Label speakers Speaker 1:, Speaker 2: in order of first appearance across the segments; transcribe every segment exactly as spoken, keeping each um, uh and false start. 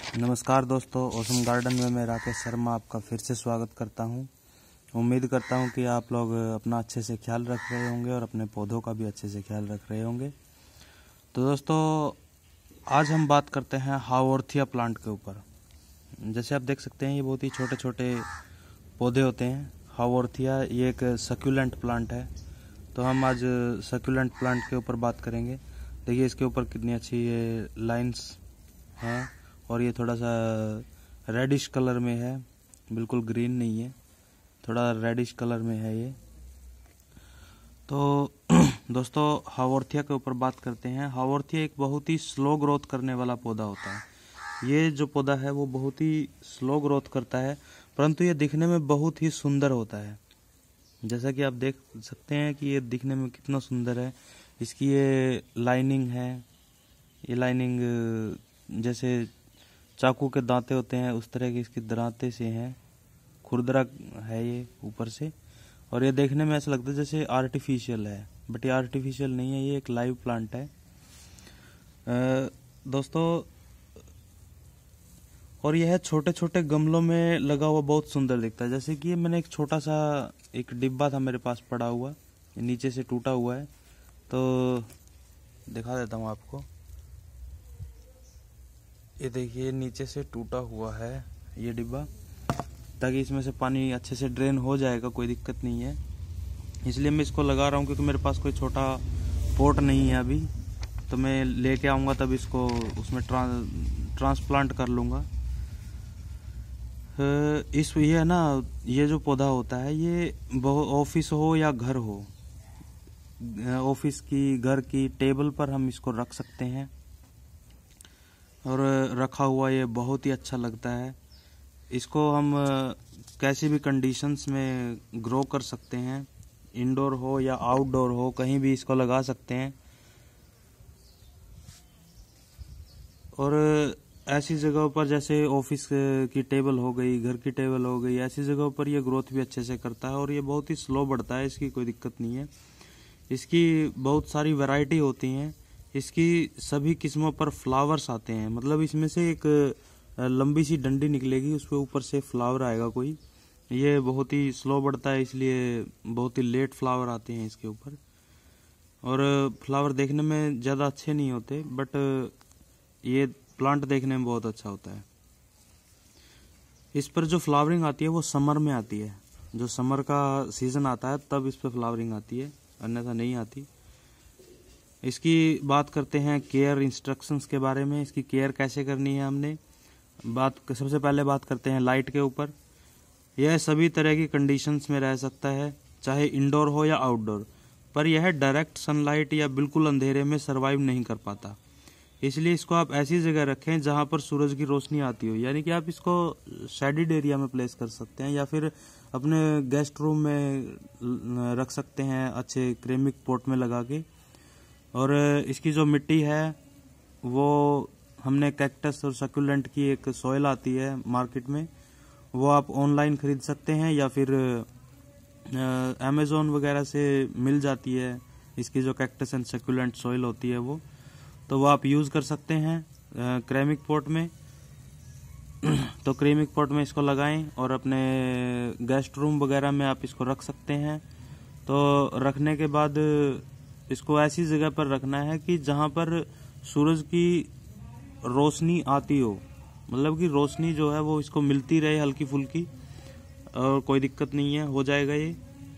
Speaker 1: नमस्कार दोस्तों, awesome garden में मैं राकेश शर्मा आपका फिर से स्वागत करता हूं। उम्मीद करता हूं कि आप लोग अपना अच्छे से ख्याल रख रहे होंगे और अपने पौधों का भी अच्छे से ख्याल रख रहे होंगे। तो दोस्तों, आज हम बात करते हैं हावर्थिया प्लांट के ऊपर। जैसे आप देख सकते हैं, ये बहुत ही छोटे छोटे पौधे होते हैं। हावर्थिया ये एक सक्यूलेंट प्लांट है, तो हम आज सक्यूलेंट प्लांट के ऊपर बात करेंगे। देखिए इसके ऊपर कितनी अच्छी ये लाइंस हैं और ये थोड़ा सा रेडिश कलर में है, बिल्कुल ग्रीन नहीं है, थोड़ा रेडिश कलर में है ये। तो दोस्तों, हावर्थिया के ऊपर बात करते हैं। हावर्थिया एक बहुत ही स्लो ग्रोथ करने वाला पौधा होता है। ये जो पौधा है वो बहुत ही स्लो ग्रोथ करता है, परंतु ये दिखने में बहुत ही सुंदर होता है। जैसा कि आप देख सकते हैं कि ये दिखने में कितना सुंदर है। इसकी ये लाइनिंग है, ये लाइनिंग जैसे चाकू के दांते होते हैं उस तरह की इसकी दांते से हैं, खुरदरा है ये ऊपर से। और ये देखने में ऐसा लगता है जैसे आर्टिफिशियल है, बट ये आर्टिफिशियल नहीं है, ये एक लाइव प्लांट है दोस्तों। और यह छोटे छोटे गमलों में लगा हुआ बहुत सुंदर दिखता है। जैसे कि मैंने एक छोटा सा एक डिब्बा था मेरे पास पड़ा हुआ, नीचे से टूटा हुआ है, तो दिखा देता हूँ आपको। ये देखिए नीचे से टूटा हुआ है ये डिब्बा, ताकि इसमें से पानी अच्छे से ड्रेन हो जाएगा, कोई दिक्कत नहीं है। इसलिए मैं इसको लगा रहा हूँ, क्योंकि मेरे पास कोई छोटा पॉट नहीं है अभी, तो मैं लेके आऊँगा तब इसको उसमें ट्रांस ट्रांसप्लांट कर लूँगा। इस ये है ना, ये जो पौधा होता है ये बहुत ऑफिस हो या घर हो, ऑफिस की घर की टेबल पर हम इसको रख सकते हैं और रखा हुआ ये बहुत ही अच्छा लगता है। इसको हम कैसी भी कंडीशंस में ग्रो कर सकते हैं, इंडोर हो या आउटडोर हो, कहीं भी इसको लगा सकते हैं। और ऐसी जगहों पर जैसे ऑफिस की टेबल हो गई, घर की टेबल हो गई, ऐसी जगहों पर ये ग्रोथ भी अच्छे से करता है और ये बहुत ही स्लो बढ़ता है, इसकी कोई दिक्कत नहीं है। इसकी बहुत सारी वैरायटी होती हैं, इसकी सभी किस्मों पर फ्लावर्स आते हैं। मतलब इसमें से एक लंबी सी डंडी निकलेगी, उस पर ऊपर से फ्लावर आएगा कोई। ये बहुत ही स्लो बढ़ता है, इसलिए बहुत ही लेट फ्लावर आते हैं इसके ऊपर। और फ्लावर देखने में ज़्यादा अच्छे नहीं होते, बट ये प्लांट देखने में बहुत अच्छा होता है। इस पर जो फ्लावरिंग आती है वो समर में आती है, जो समर का सीजन आता है तब इस पर फ्लावरिंग आती है, अन्यथा नहीं आती। इसकी बात करते हैं केयर इंस्ट्रक्शंस के बारे में। इसकी केयर कैसे करनी है हमने बात सबसे पहले बात करते हैं लाइट के ऊपर। यह सभी तरह की कंडीशंस में रह सकता है, चाहे इंडोर हो या आउटडोर, पर यह डायरेक्ट सनलाइट या बिल्कुल अंधेरे में सरवाइव नहीं कर पाता। इसलिए इसको आप ऐसी जगह रखें जहां पर सूरज की रोशनी आती हो, यानी कि आप इसको शेडिड एरिया में प्लेस कर सकते हैं या फिर अपने गेस्ट रूम में रख सकते हैं, अच्छे क्रेमिक पॉट में लगा के। और इसकी जो मिट्टी है वो हमने कैक्टस और सक्यूलेंट की एक सॉइल आती है मार्केट में, वो आप ऑनलाइन खरीद सकते हैं या फिर अमेज़ॉन वगैरह से मिल जाती है। इसकी जो कैक्टस एंड सक्यूलेंट सॉइल होती है वो, तो वो आप यूज़ कर सकते हैं क्रेमिक पॉट में। तो क्रेमिक पॉट में इसको लगाएं और अपने गेस्ट रूम वगैरह में आप इसको रख सकते हैं। तो रखने के बाद इसको ऐसी जगह पर रखना है कि जहां पर सूरज की रोशनी आती हो, मतलब कि रोशनी जो है वो इसको मिलती रहे हल्की फुल्की, और कोई दिक्कत नहीं है, हो जाएगा ये।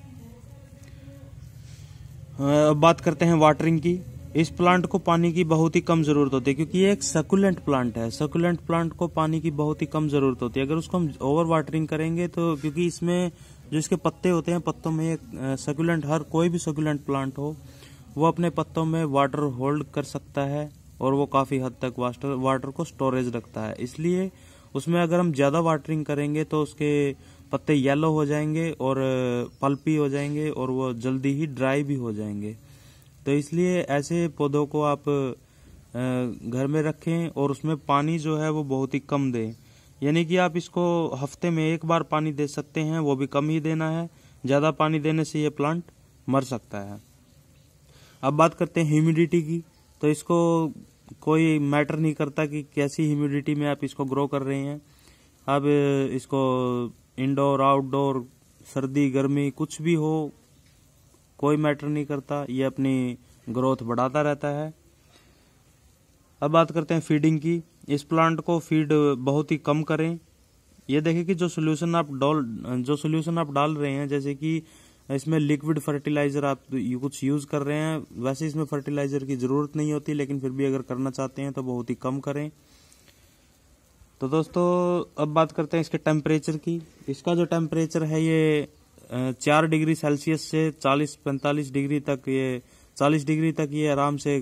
Speaker 1: अब बात करते हैं वाटरिंग की। इस प्लांट को पानी की बहुत ही कम जरूरत होती है, क्योंकि ये एक सक्यूलेंट प्लांट है। सक्यूलेंट प्लांट को पानी की बहुत ही कम जरूरत होती है। अगर उसको हम ओवर वाटरिंग करेंगे तो, क्योंकि इसमें जो इसके पत्ते होते हैं, पत्तों में सक्यूलेंट, हर कोई भी सक्यूलेंट प्लांट हो वो अपने पत्तों में वाटर होल्ड कर सकता है और वो काफी हद तक वाटर वाटर को स्टोरेज रखता है। इसलिए उसमें अगर हम ज्यादा वाटरिंग करेंगे तो उसके पत्ते येलो हो जाएंगे और पल्पी हो जाएंगे और वो जल्दी ही ड्राई भी हो जाएंगे। तो इसलिए ऐसे पौधों को आप घर में रखें और उसमें पानी जो है वो बहुत ही कम दें, यानी कि आप इसको हफ्ते में एक बार पानी दे सकते हैं, वो भी कम ही देना है। ज्यादा पानी देने से ये प्लांट मर सकता है। अब बात करते हैं ह्यूमिडिटी की। तो इसको कोई मैटर नहीं करता कि कैसी ह्यूमिडिटी में आप इसको ग्रो कर रहे हैं। आप इसको इंडोर आउटडोर सर्दी गर्मी कुछ भी हो कोई मैटर नहीं करता, ये अपनी ग्रोथ बढ़ाता रहता है। अब बात करते हैं फीडिंग की। इस प्लांट को फीड बहुत ही कम करें। ये देखें कि जो सोल्यूशन आप डाल जो सोल्यूशन आप डाल रहे हैं, जैसे कि इसमें लिक्विड फर्टिलाइजर आप कुछ यूज कर रहे हैं, वैसे इसमें फर्टिलाइजर की जरूरत नहीं होती, लेकिन फिर भी अगर करना चाहते हैं तो बहुत ही कम करें। तो दोस्तों अब बात करते हैं इसके टेम्परेचर की। इसका जो टेम्परेचर है ये चार डिग्री सेल्सियस से चालीस पैंतालीस डिग्री तक, ये चालीस डिग्री तक ये आराम से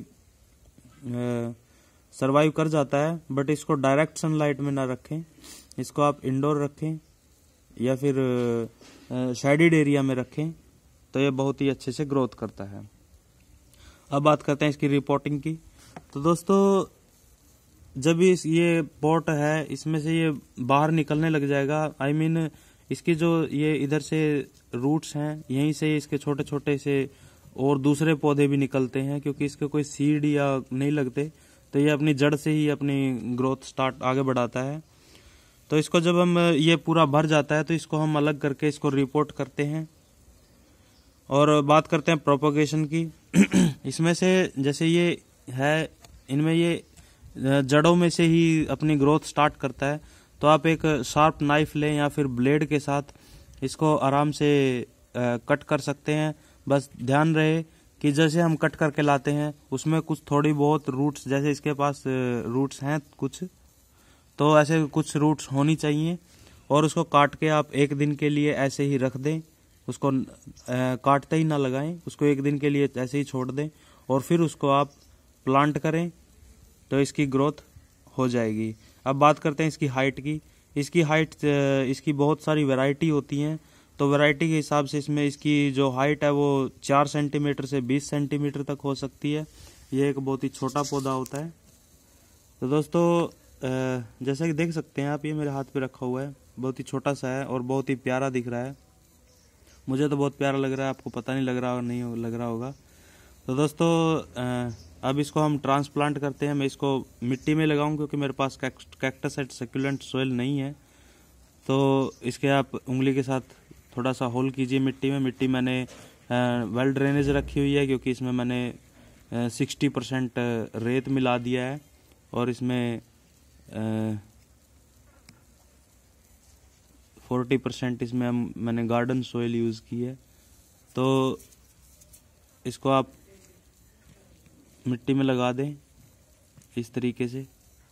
Speaker 1: सरवाइव कर जाता है। बट इसको डायरेक्ट सनलाइट में ना रखें, इसको आप इंडोर रखें या फिर शेडेड एरिया में रखें, तो ये बहुत ही अच्छे से ग्रोथ करता है। अब बात करते हैं इसकी रिपोर्टिंग की। तो दोस्तों जब इस ये पॉट है इसमें से ये बाहर निकलने लग जाएगा, आई I मीन mean, इसकी जो ये इधर से रूट्स हैं यहीं से इसके छोटे छोटे से और दूसरे पौधे भी निकलते हैं, क्योंकि इसके कोई सीड या नहीं लगते, तो ये अपनी जड़ से ही अपनी ग्रोथ स्टार्ट आगे बढ़ाता है। तो इसको जब हम ये पूरा भर जाता है तो इसको हम अलग करके इसको रिपोर्ट करते हैं। और बात करते हैं प्रोपोगेशन की। इसमें से जैसे ये है, इनमें ये जड़ों में से ही अपनी ग्रोथ स्टार्ट करता है, तो आप एक शार्प नाइफ लें या फिर ब्लेड के साथ इसको आराम से कट कर सकते हैं। बस ध्यान रहे कि जैसे हम कट करके लाते हैं उसमें कुछ थोड़ी बहुत रूट्स, जैसे इसके पास रूट्स हैं कुछ, तो ऐसे कुछ रूट्स होनी चाहिए, और उसको काट के आप एक दिन के लिए ऐसे ही रख दें। उसको काटते ही ना लगाएं, उसको एक दिन के लिए ऐसे ही छोड़ दें और फिर उसको आप प्लांट करें तो इसकी ग्रोथ हो जाएगी। अब बात करते हैं इसकी हाइट की। इसकी हाइट, इसकी बहुत सारी वैरायटी होती हैं, तो वैरायटी के हिसाब से इसमें इसकी जो हाइट है वो चार सेंटीमीटर से बीस सेंटीमीटर तक हो सकती है। ये एक बहुत ही छोटा पौधा होता है। तो दोस्तों जैसा कि देख सकते हैं आप, ये मेरे हाथ पे रखा हुआ है, बहुत ही छोटा सा है और बहुत ही प्यारा दिख रहा है। मुझे तो बहुत प्यारा लग रहा है, आपको पता नहीं लग रहा नहीं लग रहा होगा। तो दोस्तों अब इसको हम ट्रांसप्लांट करते हैं। मैं इसको मिट्टी में लगाऊं क्योंकि मेरे पास कैक्टस एंड सक्यूलेंट सॉइल नहीं है। तो इसके आप उंगली के साथ थोड़ा सा होल कीजिए मिट्टी में। मिट्टी मैंने वेल ड्रेनेज रखी हुई है, क्योंकि इसमें मैंने सिक्सटी परसेंट रेत मिला दिया है और इसमें फोर्टी परसेंट इसमें हम मैंने गार्डन सॉइल यूज़ की है। तो इसको आप मिट्टी में लगा दें इस तरीके से।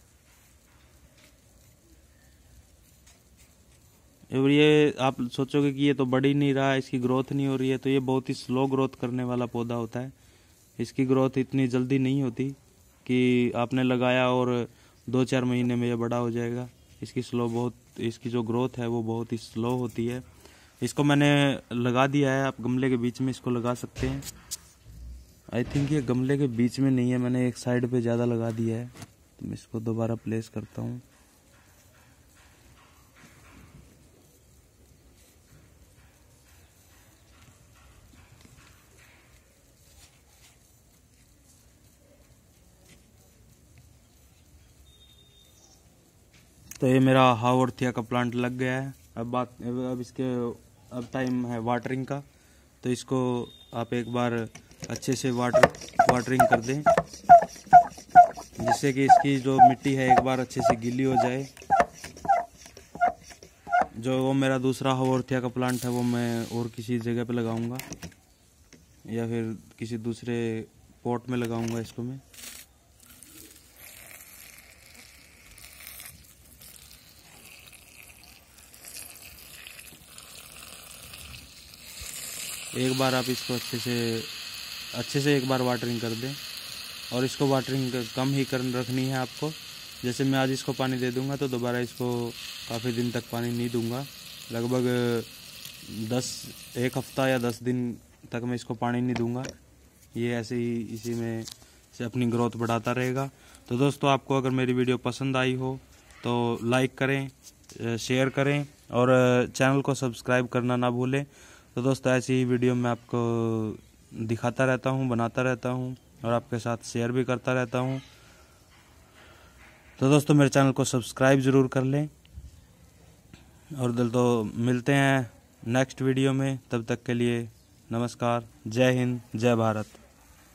Speaker 1: और ये आप सोचोगे कि ये तो बढ़ ही नहीं रहा है, इसकी ग्रोथ नहीं हो रही है, तो ये बहुत ही स्लो ग्रोथ करने वाला पौधा होता है। इसकी ग्रोथ इतनी जल्दी नहीं होती कि आपने लगाया और दो चार महीने में ये बड़ा हो जाएगा। इसकी स्लो बहुत इसकी जो ग्रोथ है वो बहुत ही स्लो होती है। इसको मैंने लगा दिया है, आप गमले के बीच में इसको लगा सकते हैं। आई थिंक ये गमले के बीच में नहीं है, मैंने एक साइड पे ज़्यादा लगा दिया है, तो मैं इसको दोबारा प्लेस करता हूँ। तो ये मेरा हावर्थिया का प्लांट लग गया है। अब बात अब इसके अब टाइम है वाटरिंग का। तो इसको आप एक बार अच्छे से वाटर वाटरिंग कर दें, जिससे कि इसकी जो मिट्टी है एक बार अच्छे से गीली हो जाए। जो वो मेरा दूसरा हावर्थिया का प्लांट है वो मैं और किसी जगह पे लगाऊंगा या फिर किसी दूसरे पॉट में लगाऊंगा इसको मैं। एक बार आप इसको अच्छे से अच्छे से एक बार वाटरिंग कर दें, और इसको वाटरिंग कम ही कर रखनी है आपको। जैसे मैं आज इसको पानी दे दूंगा तो दोबारा इसको काफ़ी दिन तक पानी नहीं दूंगा। लगभग दस एक हफ्ता या दस दिन तक मैं इसको पानी नहीं दूंगा। ये ऐसे ही इसी में से अपनी ग्रोथ बढ़ाता रहेगा। तो दोस्तों आपको अगर मेरी वीडियो पसंद आई हो तो लाइक करें, शेयर करें और चैनल को सब्सक्राइब करना ना भूलें। तो दोस्तों ऐसी ही वीडियो मैं आपको दिखाता रहता हूँ, बनाता रहता हूँ और आपके साथ शेयर भी करता रहता हूँ। तो दोस्तों मेरे चैनल को सब्सक्राइब ज़रूर कर लें, और दिल तो मिलते हैं नेक्स्ट वीडियो में। तब तक के लिए नमस्कार, जय हिंद, जय भारत।